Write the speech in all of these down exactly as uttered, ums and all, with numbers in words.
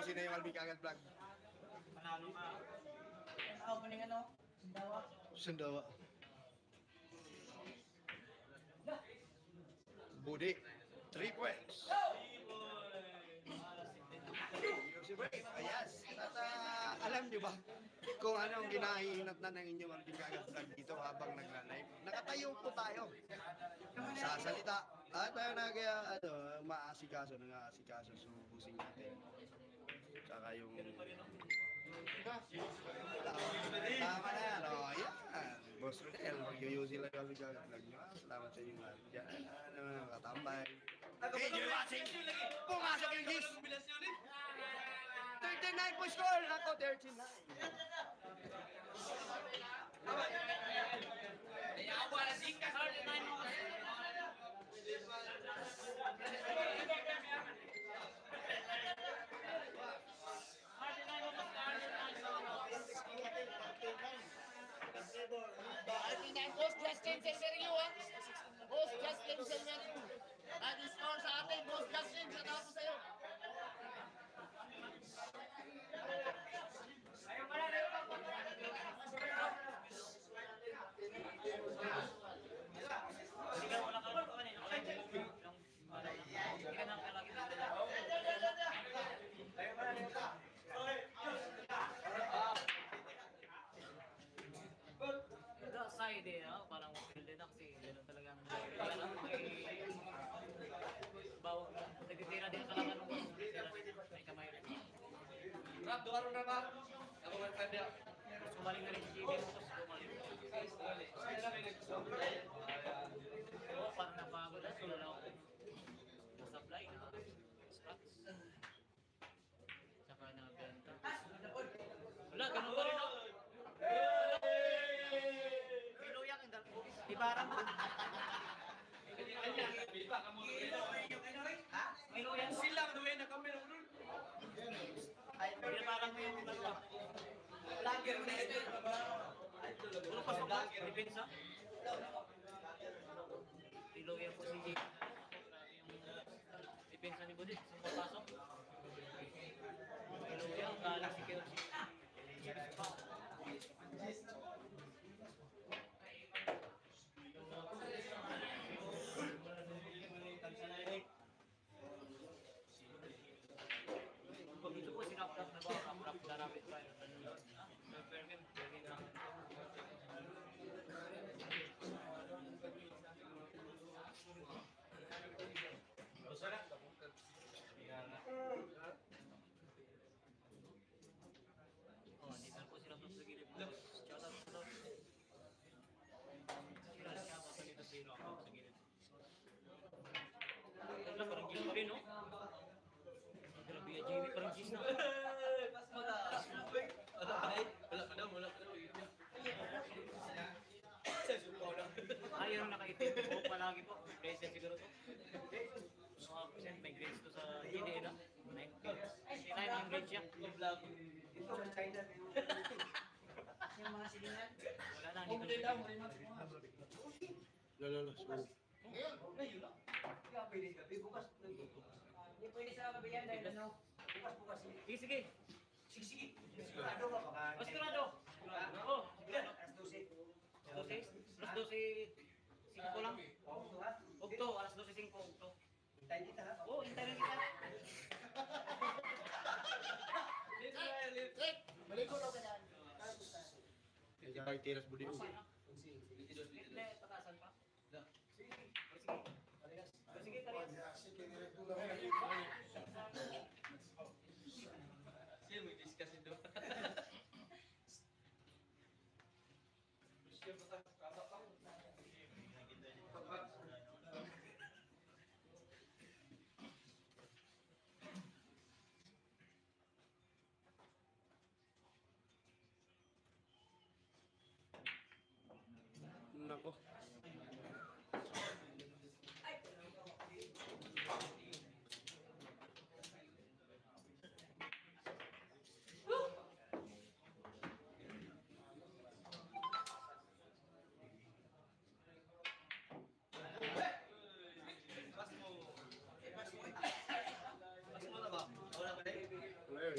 ayusin na yung Alvin Kagat Vlog. Panalo ka. Opening ano? Sundawa. Sundawa. Budi. Three points. Ayas. At uh, alam nyo ba kung anong ginahinat na ng inyong Alvin Kagat Vlog dito habang nagla-live? Nakatayo po tayo. Sasalita. At tayo nag, uh, ano, maasikaso, nang-aasikaso, subusin natin. Saka yung... Tama na yan, o yan. Boss Rodel, mag-uyusin lang kami Kagat Vlog nyo. Salamat sa inyo lahat. Diyan, ano, katambay. Hey, you're watching! Pumasok yung gis! thirty-nine po score! Ako, thirty-nine. Boss Justin Silverio ha? Boss Justin Silverio. Nag-score sa atin, Boss Justin. Sa tapos sa'yo. Sigaw mo lang ka. Hindi ka nang kalagi. Ito side eh, no? Parang feel din kasi gano'n talagang parang may bawang nagtitira din sa laman ng may kamay rin. Rap, doon na ba? Ako man ka dia. Sumaling na rin si J B mo, sumaling. Oo, parang napagod na, sula lang ako. Supply na, scratch. Saka nabenta. Wala, ganun pa rin ako. Pinuyak yung dalawa. Di parang mo. Pinuyak Silang duwe na kami na doon. Di parang mo yung dalawa. Lager na ito. Puro pasok ba? Depensa? Pinuyak po si J. Depensa ni Budit. Saan papasok? Pinuyak. Galang si Keo si pa. Pag ito po sinap-rap na ba? Rap-rap na rapid fire. Permit, permit lang. Masarap. Oh, dito po sila sa gilid. Shout out sa sila siya pa dito sa ilo ako sa gilid. Ito parang gilid pa rin, no? Grabe ya, Jimmy parang gis na. Mas mataas. Wala ka daw, wala ka daw. Ayaw na nakaitim po palagi po. Present siguro to. Mga percent may grades to sa G D A na. nine yung grades siya. Ito sa China. Yung mga silingan. Wala na, hindi Kumple na. daw, may mga. Lalo, so... Ngayon, ngayon lang. Kaya pwede ka, bukas. Hindi pwede sa kabayan dahil ano. Bukas, bukas. Sige, sige. Sige, sige. Sigurado ka baka. Masturado. Oo. Alas dose. Alas dose. Alas dose. Cinco lang. Oo, ha? Okto, alas dose cinco. Okto. Hintay kita, ha? Oo, hintayin kita. Rick, maligo na ka dyan. Kaya kay Tiras Budi. Hindi, patasan pa. Sige. Sige. Sige, Tarias. Siya, may discuss ito. Siya, bata, kaba pa. Nako. Pas mo. Eh, pas mo. Pas mo na ba? Wala ka na. Wala yun.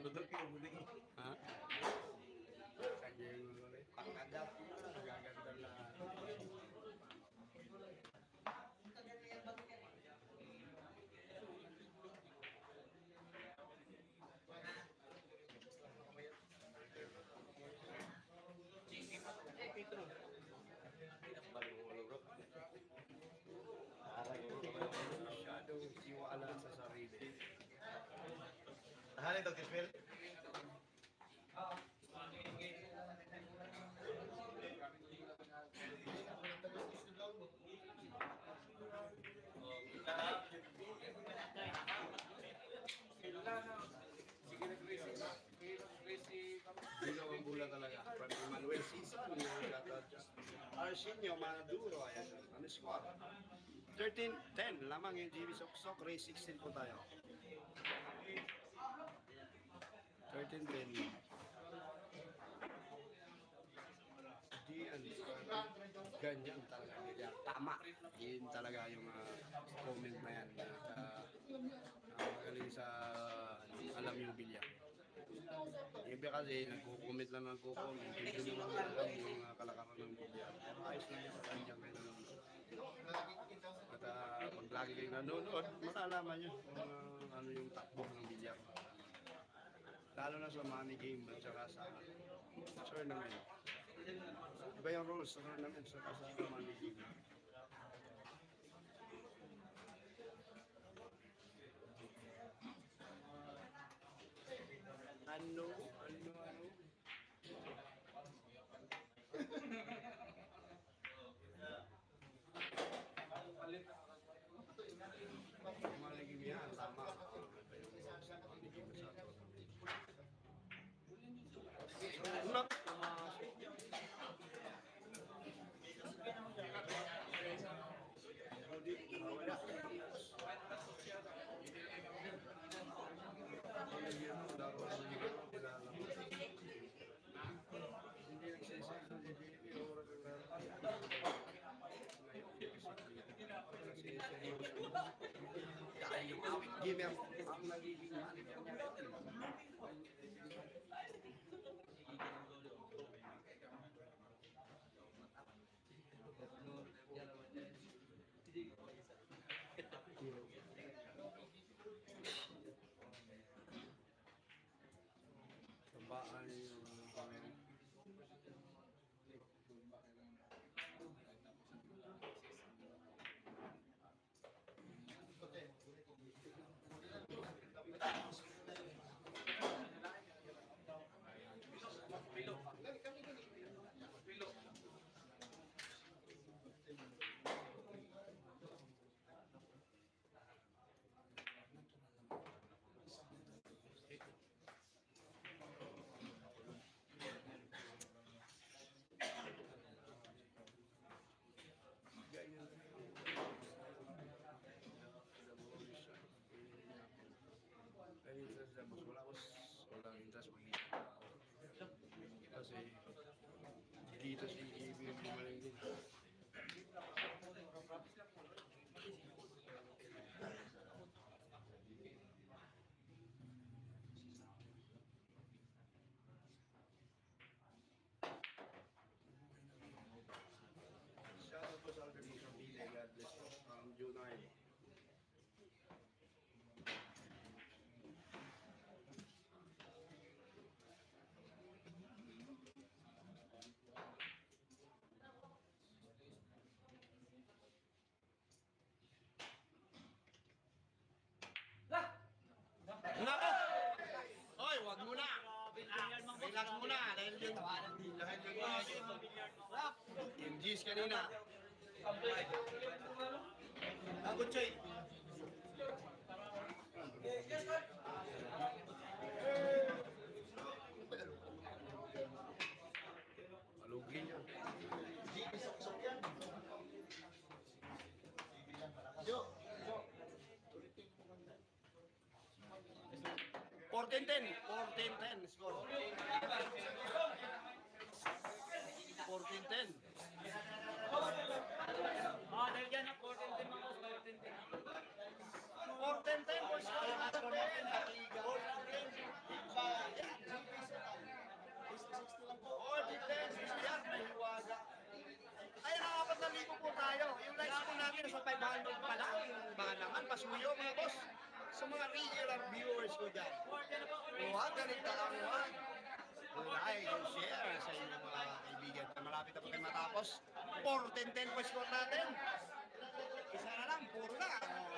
Budok yung budok. Ha? Kanya yung pangkadap. Gaganda na. Masyadong siwala sa sarili. Tahan ito, Kismil. Dino ang bula talaga. From Emmanuel Season, Arsenio Maduro, ayan. Ano score? thirteen ten, lamang yung G B Sok-Sok, race sixteen po tayo. thirteen ten. Di, ano, ganyan talaga. Ganyan. Tama. Yun talaga yung uh, comment na yan. At, uh, uh, magaling sa alam yung bilya. Iba kasi nagko-comment lang nagko-comment. Hindi mo lang alam yung uh, kalakaran ng bilya. Pero ayos lang yung kanyan kayo nanonood. At uh, pag lagi kayo nanonood, malalaman nyo kung uh, ano yung takbo ng bilya. Lalo na sa money game at saka sa tournament. Iba yung rules sa tournament sa sa money game. Ano? Ano? Ano? Money game yan, tama. Iba yung rules sa money game sa tournament. Nak, pumasok. Hindi, wala. Hindi nagsisisa sa G D P, oras ang dahil yung awit gamer ang nagiging manager niya. Tambaan yung comment. Mas wala ko walang interest mag-iip. Kasi dito si J B yung bumaling din. Shoutout po sa Albert Musambile, God bless po. From Junay. Nako! Hoy, wag muna! Relax muna dahil yung dahil yung yung G's kanina. Ako, Choy. Malugin yan. fourteen ten, fourteen ten score. fourteen ten. Ah, dahil dyan na fourteen ten mga boss, fourteen ten. fourteen ten po score. fourteen ten. followers ko dyan. Huwag ganit kalamuhan. Like and share sa inyong mga kaibigan. Malapit na po tayo matapos. four ten ten po score natin. Isa na lang, puro na.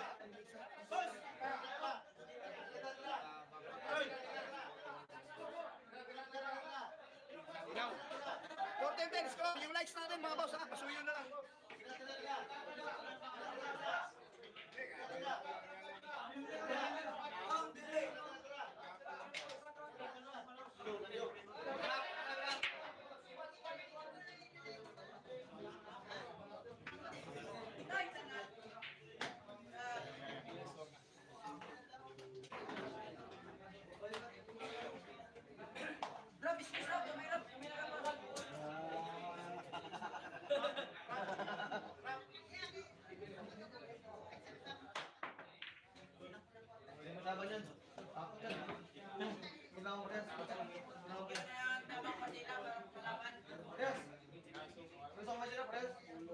Ikaw. four ten ten score. Yung likes natin mga boss ha. Pasuyo na lang. Laban yan. Ako yan. Ibang mo rin. Pres. Gusto ko sila, Pres.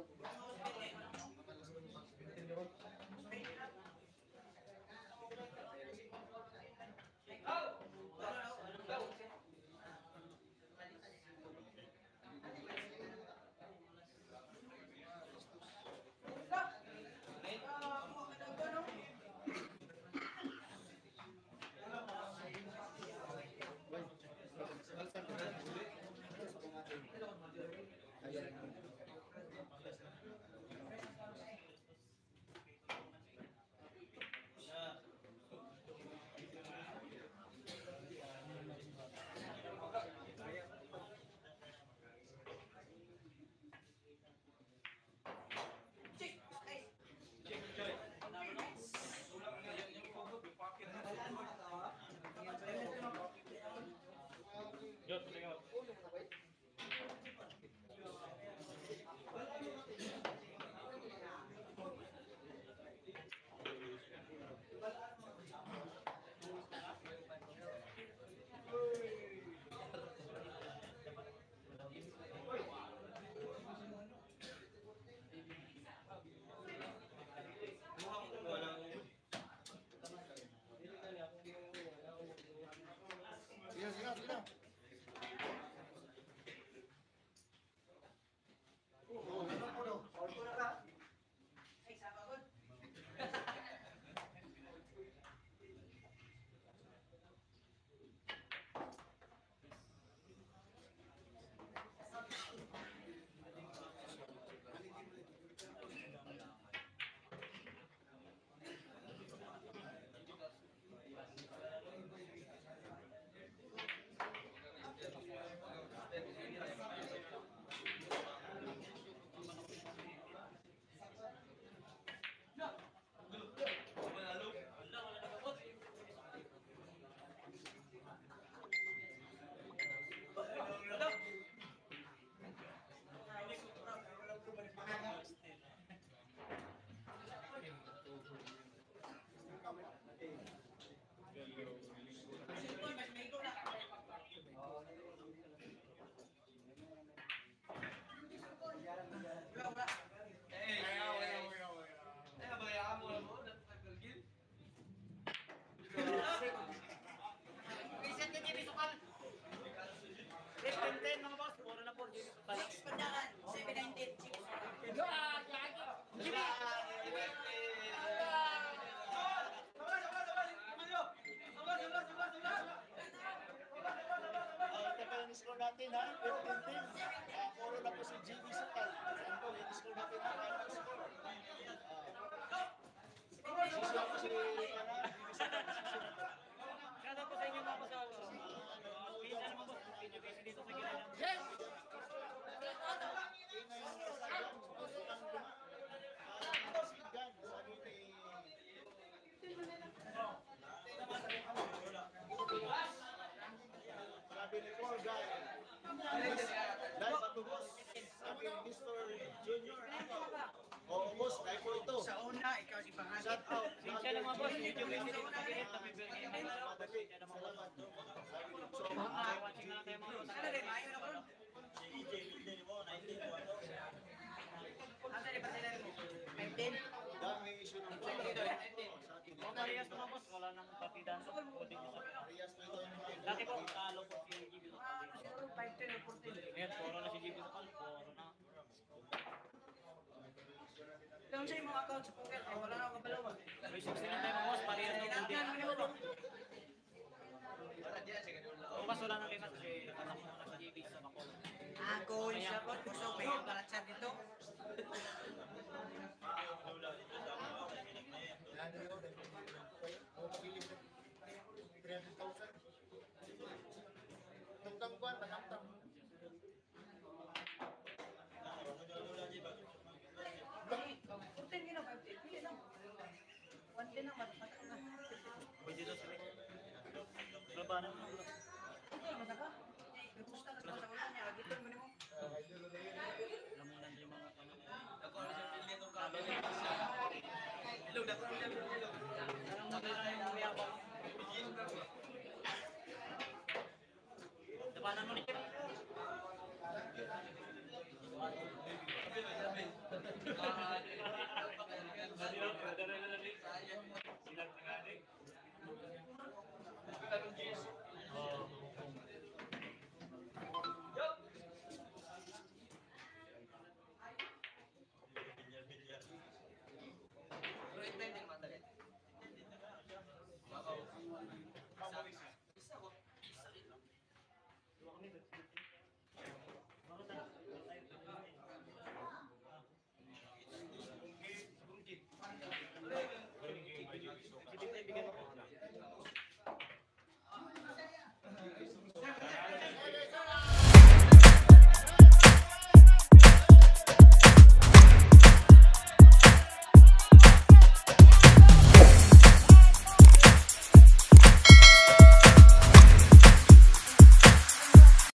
Sige, sige, sige. score natin ha, fifteen team. Uh, puro na po si G B Sukal. Saan po, yung score natin ha, final score. Uh, sisiya po si G B Sukal. Kada po sa inyo mga pasawa. Pina naman po, pina kasi dito sa gila. Yes! Sabi ni Paul Guy, dahil patubos, sabi ni Mister Junior, o boss, dahil po ito. Sa una, ikaw si Pangalit. Shout out. Sinsya na mga boss, medyo kasi dito sa gila. Kami birthday na mga boss. Sinsya na mga boss. Ah, watching na lang tayo mga boss. Ano rin, ayaw na po. Dahil may issue ng parehas naman boss, wala nang partidan. Holding niya sa pera. Parehas na ito yung mga Dati po, talo po si G B Lokal. Siguro five ten or fourteen. Ngayon, puro na si G B Lokal, puro na. Doon sa mga account sa poker, eh, wala na ako kabalawan. three sixty na tayo boss, parehas na holding. Yan, ano ba? Para diyan, sige doon lang. Bukas wala nang limas kasi kasama mo na si G B sa Bacol. Ako, siya po. Gusto ko yung baratsan dito. Yan na yun. O pag-ilim three hundred thousand. Tungtang kuwan, tanamtang. fourteen gina, five ten. Pili lang. one ten na, matatak na. Pwede daw sila. Labanan mo. Ito, mataka. May gusto ka sa ulan niya. Dito mo mo. Lamunan yung mga ano. Ako na siya pinili itong kabel. Hello, dako na siya pinili. Anong maganda yung mayabang? Labanan mo ni Kim. Ah,